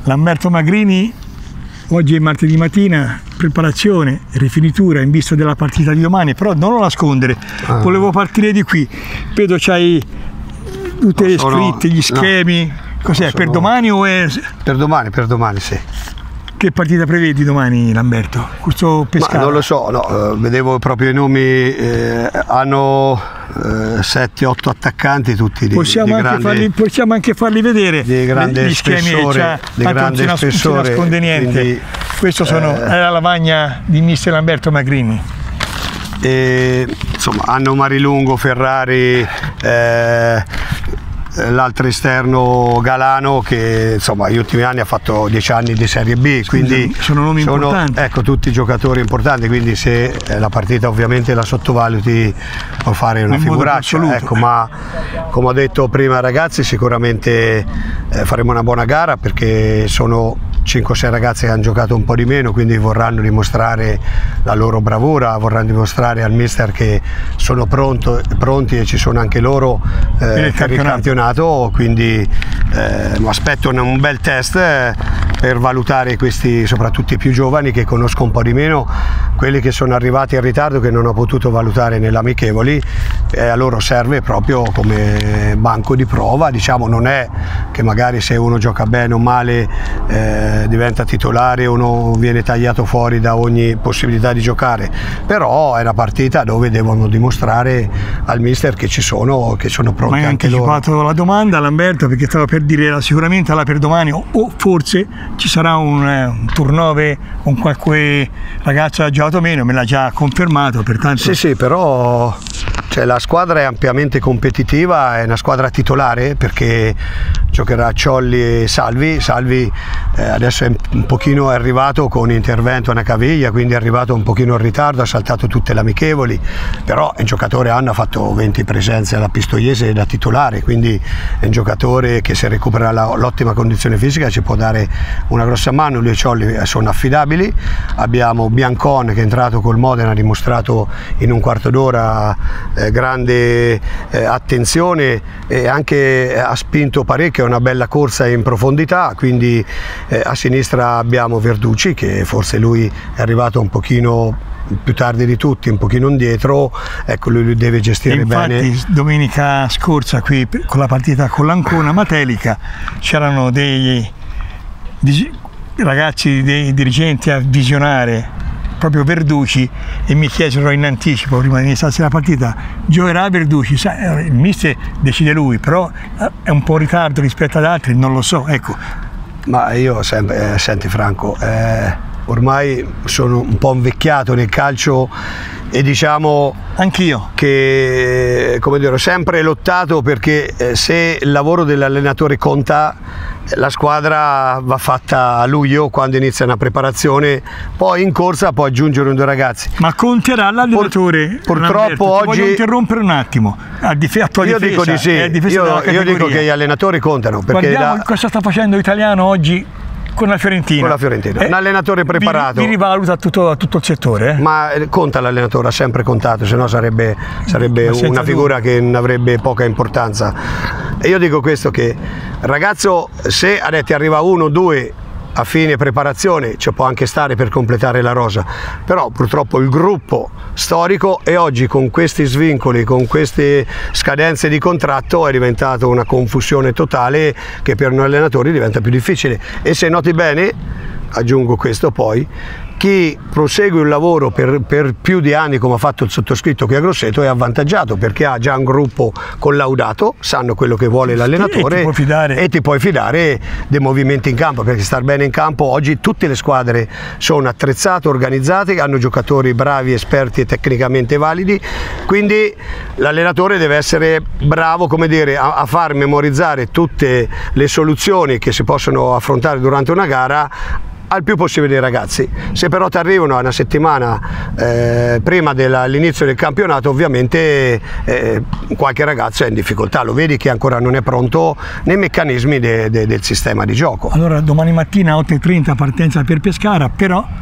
Lamberto Magrini, oggi è martedì mattina, preparazione, rifinitura in vista della partita di domani, però non lo nascondere, volevo partire di qui, vedo c'hai tutte le scritte, gli schemi, cos'è, per domani o è... Per domani sì. Che partita prevedi domani, Lamberto? Questo Pescara? Ma non lo so, no, vedevo proprio i nomi, hanno 7-8 attaccanti tutti possiamo anche farli vedere di grande gli schemi, spessore, di grande spessore, non si nasconde niente. Quindi, questo è la lavagna di mister Lamberto Magrini. Insomma, hanno Marilungo, Ferrari, l'altro esterno Galano che insomma negli ultimi anni ha fatto 10 anni di Serie B, quindi sono nomi importanti. Ecco, tutti giocatori importanti, quindi se la partita ovviamente la sottovaluti può fare una figuraccia, ecco, ma come ho detto prima ragazzi, sicuramente faremo una buona gara perché sono 5-6 ragazzi che hanno giocato un po' di meno, quindi vorranno dimostrare la loro bravura, vorranno dimostrare al mister che sono pronti e ci sono anche loro per il campionato, quindi mi aspetto un bel test per valutare questi, soprattutto i più giovani che conosco un po' di meno, quelli che sono arrivati in ritardo che non ho potuto valutare nell'amichevoli, a loro serve proprio come banco di prova, diciamo, non è che magari se uno gioca bene o male diventa titolare o non viene tagliato fuori da ogni possibilità di giocare, però è una partita dove devono dimostrare al mister che ci sono, che sono pronti anche loro. Ma hai anticipato la domanda, Lamberto, perché stavo per dire sicuramente alla per domani o forse ci sarà un turnover con qualche ragazzo che ha giocato meno, me l'ha già confermato, pertanto... Sì, però la squadra è ampiamente competitiva, è una squadra titolare perché giocherà Ciolli e Salvi. Salvi adesso è un pochino arrivato con intervento a una caviglia, quindi è arrivato un pochino in ritardo, ha saltato tutte le amichevoli, però è un giocatore, ha fatto 20 presenze alla Pistoiese da titolare, quindi è un giocatore che se recupera l'ottima condizione fisica ci può dare una grossa mano. Lui e Ciolli sono affidabili. Abbiamo Biancon che è entrato col Modena, ha dimostrato in un quarto d'ora grande attenzione e anche ha spinto parecchio, è una bella corsa in profondità, quindi a sinistra abbiamo Verducci che forse lui è arrivato un pochino più tardi di tutti, un pochino indietro, ecco, lui deve gestire bene. Infatti domenica scorsa qui con la partita con l'Ancona Matelica c'erano dei ragazzi, dei dirigenti a visionare proprio Verducci e mi chiesero in anticipo prima di iniziarsi la partita: giocherà Verducci? Il mister decide lui, però è un po' in ritardo rispetto ad altri, non lo so, ecco. Ma io sempre, senti Franco, ormai sono un po' invecchiato nel calcio e diciamo anch'io che, come dire, ho sempre lottato perché se il lavoro dell'allenatore conta, la squadra va fatta a luglio quando inizia una preparazione, poi in corsa può aggiungere 2 ragazzi. Ma conterà l'allenatore? Purtroppo oggi... Voglio interrompere un attimo, io dico di sì, io dico che gli allenatori contano. Perché guardiamo cosa sta facendo l'italiano oggi con la Fiorentina. Con la Fiorentina, un allenatore preparato. Vi rivaluta tutto il settore? Ma conta l'allenatore, ha sempre contato, se no sarebbe una figura che non avrebbe poca importanza. E io dico questo, che ragazzo, se adesso arriva 1 o 2 a fine preparazione ci può anche stare per completare la rosa, però purtroppo il gruppo storico e oggi con questi svincoli, con queste scadenze di contratto è diventato una confusione totale che per noi allenatori diventa più difficile. E se noti bene, aggiungo questo poi, chi prosegue un lavoro per più di anni come ha fatto il sottoscritto qui a Grosseto è avvantaggiato perché ha già un gruppo collaudato, sanno quello che vuole l'allenatore e ti puoi fidare dei movimenti in campo, perché star bene in campo oggi tutte le squadre sono attrezzate, organizzate, hanno giocatori bravi, esperti e tecnicamente validi, quindi l'allenatore deve essere bravo, come dire, a far memorizzare tutte le soluzioni che si possono affrontare durante una gara al più possibile dei ragazzi. Se però ti arrivano a una settimana prima dell'inizio del campionato, ovviamente qualche ragazzo è in difficoltà, lo vedi che ancora non è pronto nei meccanismi del sistema di gioco. Allora domani mattina 8:30 partenza per Pescara, però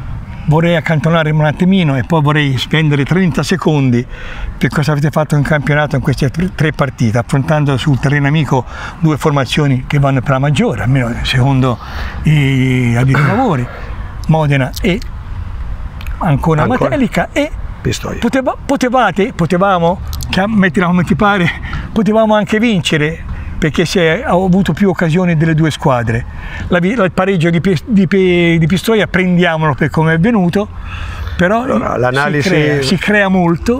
vorrei accantonare un attimino e poi vorrei spendere 30 secondi per cosa avete fatto in campionato in queste 3 partite, affrontando sul terreno amico 2 formazioni che vanno per la maggiore, almeno secondo i addetti ai lavori, Modena e Ancona Matelica, e Pistoia. potevamo, mettila come ti pare, potevamo anche vincere, perché ho avuto più occasioni delle 2 squadre. Il pareggio di Pistoia prendiamolo per come è venuto, però l'analisi si crea molto,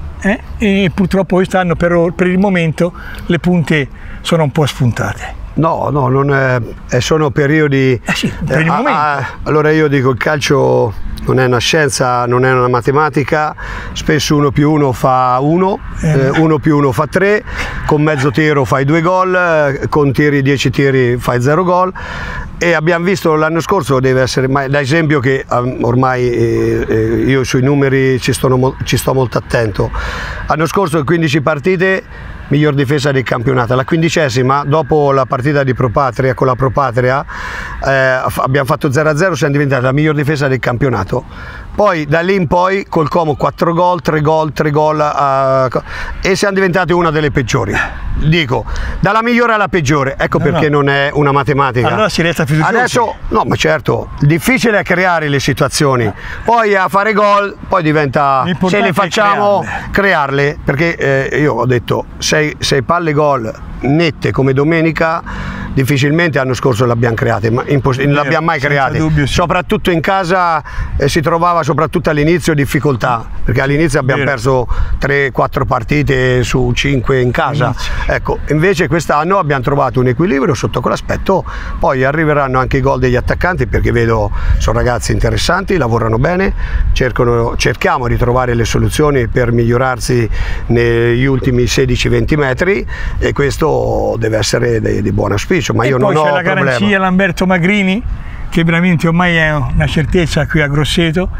e purtroppo quest'anno per il momento le punte sono un po' spuntate. No, sono periodi. Sì, per il momento. Allora io dico, il calcio non è una scienza, non è una matematica, spesso 1 più 1 fa 1, 1 più 1 fa 3, con mezzo tiro fai 2 gol, con 10 tiri fai 0 gol. E abbiamo visto l'anno scorso, deve essere, da esempio, che ormai io sui numeri ci sto molto attento. L'anno scorso 15 partite, miglior difesa del campionato. La 15ª, dopo la partita di Pro Patria con la Pro Patria, abbiamo fatto 0-0, siamo diventati la miglior difesa del campionato. Poi da lì in poi col Como 4 gol, 3 gol, 3 gol, e siamo diventati una delle peggiori. Dico, dalla migliore alla peggiore, ecco perché non è una matematica. Allora si resta fiduciosi. Adesso, no, ma certo, difficile è creare le situazioni, poi a fare gol, poi diventa, se le facciamo, crearle, perché io ho detto, 6 palle gol nette come domenica, difficilmente l'anno scorso l'abbiamo create, ma non l'abbiamo mai create, dubbio, sì. Soprattutto in casa si trovava soprattutto all'inizio difficoltà, perché all'inizio abbiamo perso 3-4 partite su 5 in casa. Ecco, invece quest'anno abbiamo trovato un equilibrio sotto quell'aspetto. Poi arriveranno anche i gol degli attaccanti, perché vedo sono ragazzi interessanti, lavorano bene, cerchiamo di trovare le soluzioni per migliorarsi negli ultimi 16-20 metri, e questo deve essere di buon auspicio, ma io non ho problema. Poi c'è la garanzia Lamberto Magrini, che veramente ormai è una certezza qui a Grosseto.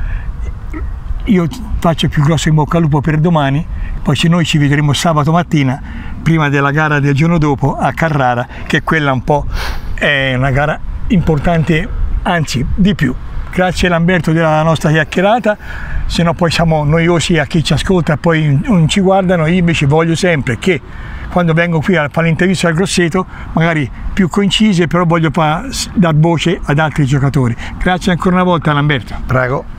Io faccio più grosso in bocca al lupo per domani, poi noi ci vedremo sabato mattina prima della gara del giorno dopo a Carrara, che quella un po' è una gara importante, anzi di più. Grazie Lamberto della nostra chiacchierata, se no poi siamo noiosi a chi ci ascolta e poi non ci guardano. Io invece voglio sempre che quando vengo qui a fare l'intervista al Grosseto, magari più concise, però voglio dar voce ad altri giocatori. Grazie ancora una volta Lamberto. Prego.